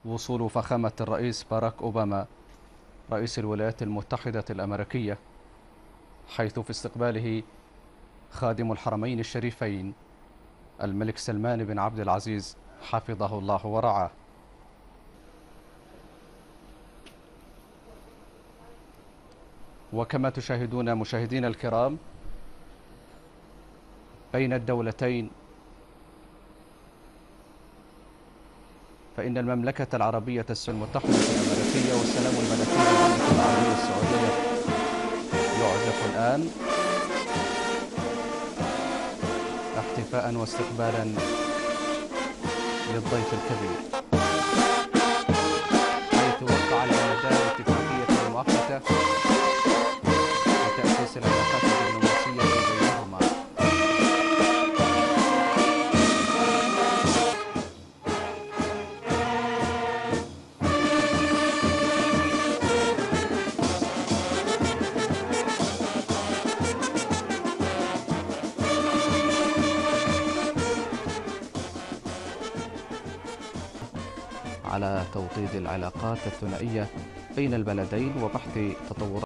وصول فخامة الرئيس باراك أوباما رئيس الولايات المتحدة الأمريكية، حيث في استقباله خادم الحرمين الشريفين الملك سلمان بن عبد العزيز حفظه الله ورعاه. وكما تشاهدون مشاهدينا الكرام، بين الدولتين فإن المملكة العربية المتحدة الأمريكية والسلام الملكي للمملكة العربية السعودية يعزف الآن احتفاء واستقبالا للضيف الكبير، حيث وقع البلدان اتفاقية مؤقتة لتأسيس العلاقات الدبلوماسية بينهما. على توطيد العلاقات الثنائية بين البلدين وبحث تطورات